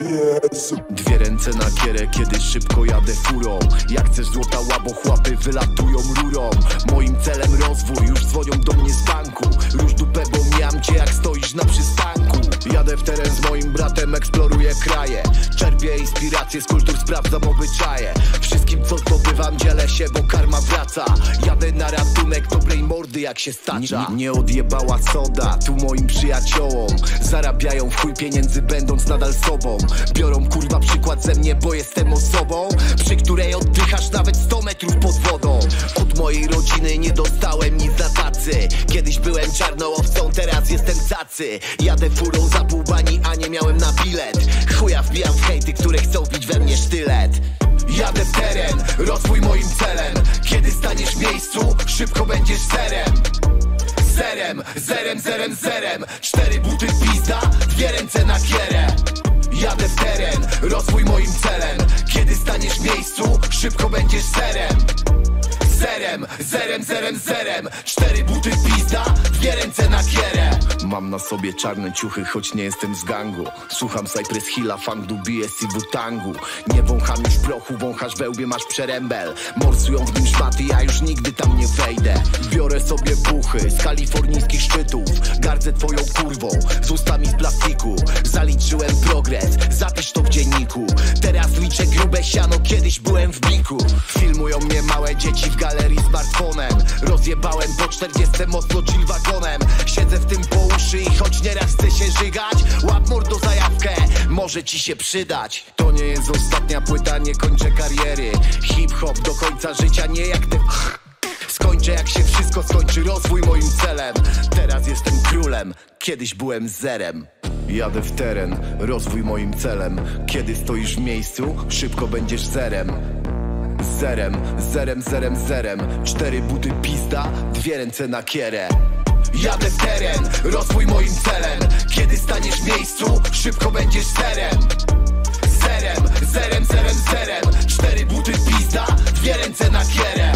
Dwie ręce na kierę, kiedy szybko jadę furą. Jak chcesz złota łaboch, łapy wylatują rurą. Moim celem rozwój, już dzwonią do mnie z banku. Rusz dupę, bo miam cię jak stoisz na przystanku. Jadę w teren z moim bratem, eksploruję kraje. Czerpię inspiracje z kultur, sprawdzam obyczaje. Wszystkim co zdobywam dzielę się, bo karma wraca. Jadę na ratunek dobrej mordy jak się stacza. Nie odjebała soda, tu moim przyjaciołom. Zarabiają w chuj pieniędzy będąc nadal sobą. Biorą kurwa przykład ze mnie, bo jestem osobą, przy której oddychasz nawet 100 metrów pod wodą. Od mojej rodziny nie dostałem nic na tacy. Kiedyś byłem czarną owcą, teraz jestem cacy. Jadę furą za pół bani, a nie miałem na bilet. Chuja wbijam w hejty, które chcą bić we mnie sztylet. Jadę w teren, rozwój moim celem. Kiedy staniesz w miejscu, szybko będziesz zerem. Zerem, zerem, zerem, zerem. 4 buty pizda, 2 ręce na kierę. Jadę w teren, rozwój moim celem. Kiedy staniesz w miejscu, szybko będziesz zerem. Zerem, zerem, zerem, zerem. 4 buty pizda, 2 ręce na kierę. Mam na sobie czarne ciuchy, choć nie jestem z gangu. Słucham Cypress Hilla, Funk BS i Wu-Tangu. Nie wącham już prochu, wąchasz wełbie, masz przerębel. Morsują w nim szmaty, ja już nigdy tam nie wejdę. Biorę sobie buchy z kalifornijskich szczytów. Gardzę twoją kurwą, z ustami z plastiku. Zaliczyłem progres, zapisz to w dzienniku. Teraz liczę grube siano, kiedyś byłem w biku. Filmują mnie małe dzieci w galerii smartfonem. Rozjebałem po 40 mocno chill wagonem. Siedzę w tym po uszy i choć nieraz chcę się żygać, łap mordo zajawkę, może ci się przydać. To nie jest ostatnia płyta, nie kończę kariery. Hip-hop do końca życia, nie jak ty. Skończę jak się wszystko skończy, rozwój moim celem. Teraz jestem królem, kiedyś byłem zerem. Jadę w teren, rozwój moim celem. Kiedy stoisz w miejscu, szybko będziesz zerem. Zerem, zerem, zerem, zerem. 4 buty pizda, 2 ręce na kierę. Jadę w teren, rozwój moim celem. Kiedy staniesz w miejscu, szybko będziesz zerem. Zerem, zerem, zerem, zerem. 4 buty pizda, 2 ręce na kierę.